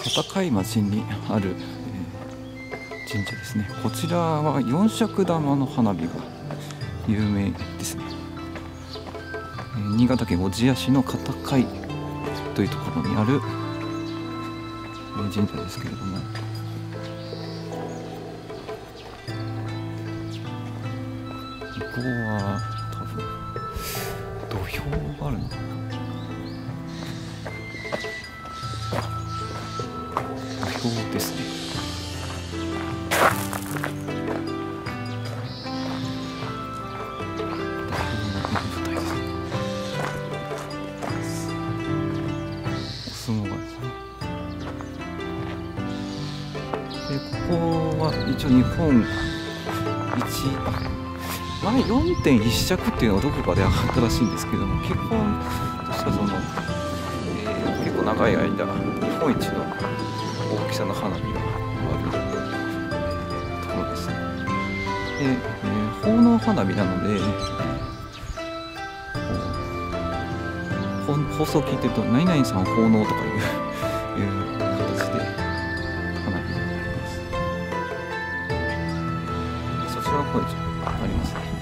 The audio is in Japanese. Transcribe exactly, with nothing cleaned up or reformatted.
戦い町にある、えー、神社ですね。こちらは四尺玉の花火が有名ですね。えー、新潟県小千谷市の片貝というところにある、えー、神社ですけれども、ここは多分土俵があるのかな。土俵ですね。でここは一応日本一、前 よんてんいち 尺っていうのはどこかで上がったらしいんですけども、基本としてはその、えー、結構長い間日本一の大きさの花火があるところですね。で、えー、奉納花火なので、放送を聞いてると何々さん奉納とかいういう形で花火があります。そちらの方にありますね。